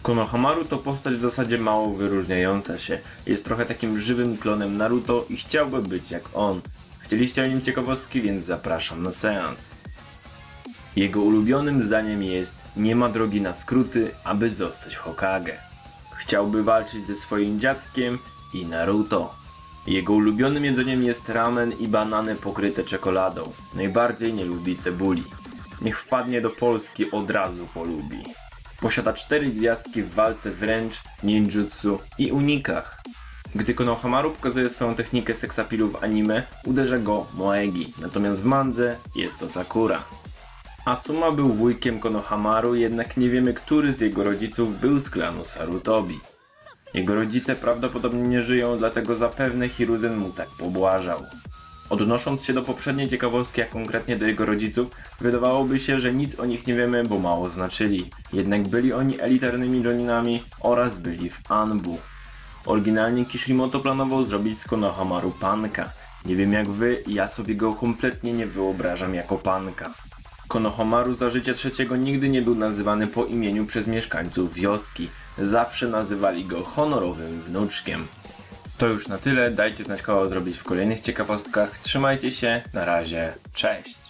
Konohamaru to postać w zasadzie mało wyróżniająca się. Jest trochę takim żywym klonem Naruto i chciałby być jak on. Chcieliście o nim ciekawostki, więc zapraszam na seans. Jego ulubionym zdaniem jest: nie ma drogi na skróty, aby zostać Hokage. Chciałby walczyć ze swoim dziadkiem i Naruto. Jego ulubionym jedzeniem jest ramen i banany pokryte czekoladą. Najbardziej nie lubi cebuli. Niech wpadnie do Polski, od razu polubi. Posiada 4 gwiazdki w walce wręcz, ninjutsu i unikach. Gdy Konohamaru pokazuje swoją technikę seksapilu w anime, uderza go Moegi, natomiast w mandze jest to Sakura. Asuma był wujkiem Konohamaru, jednak nie wiemy, który z jego rodziców był z klanu Sarutobi. Jego rodzice prawdopodobnie nie żyją, dlatego zapewne Hiruzen mu tak pobłażał. Odnosząc się do poprzedniej ciekawostki, a konkretnie do jego rodziców, wydawałoby się, że nic o nich nie wiemy, bo mało znaczyli. Jednak byli oni elitarnymi joninami oraz byli w Anbu. Oryginalnie Kishimoto planował zrobić z Konohamaru panka. Nie wiem jak wy, ja sobie go kompletnie nie wyobrażam jako panka. Konohamaru za życia trzeciego nigdy nie był nazywany po imieniu przez mieszkańców wioski. Zawsze nazywali go honorowym wnuczkiem. To już na tyle, dajcie znać, kogo zrobić w kolejnych ciekawostkach. Trzymajcie się, na razie, cześć!